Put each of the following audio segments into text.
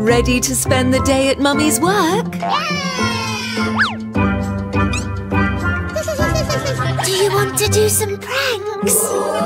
Ready to spend the day at Mummy's work? Do you want to do some pranks?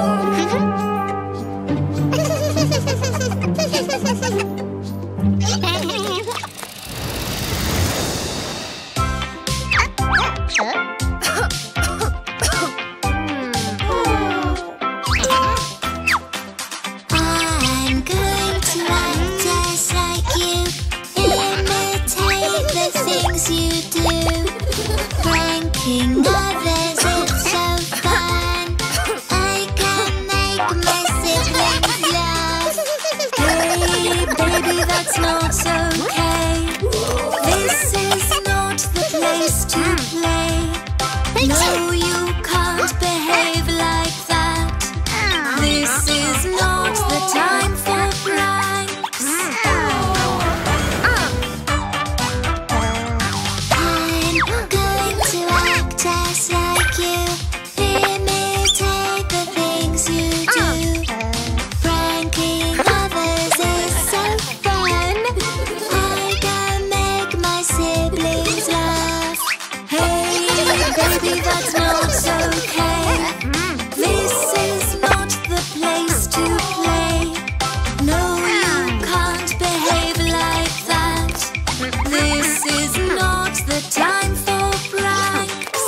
I'm going to act just like you, imitate the things you do. Pranking others, it's so fun. I can make my siblings laugh. Hey, baby, that's not okay. This is not the place to play. No, you can't behave like that. This is not the time for pranks. I'm going to act just like you, imitate the things you do. Pranking others is so fun. I can make my siblings laugh. Hey, baby, that's not okay. This is not the place to play. No, you can't behave like that. This is not the time for pranks.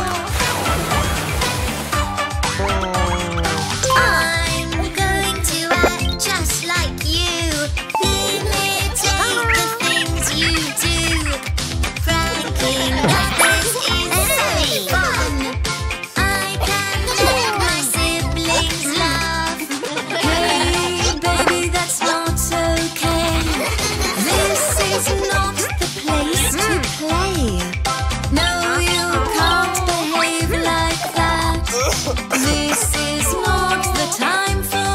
I'm going to act just like you, imitate the things you do. Pranking others is so fun. I can make my siblings laugh. Hey, baby, that's not okay. This is not the place to play. No, you can't behave like that. This is not the time for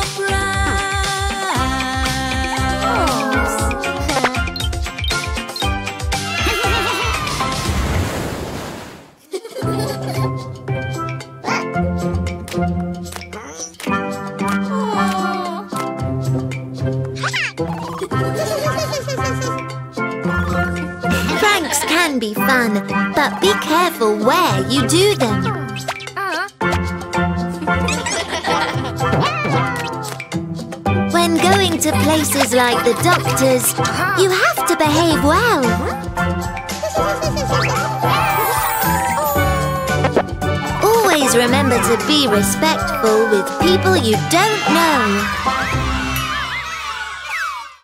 pranks. Pranks can be fun, but be careful where you do them. When going to places like the doctor's, you have to behave well. Always remember to be respectful with people you don't know.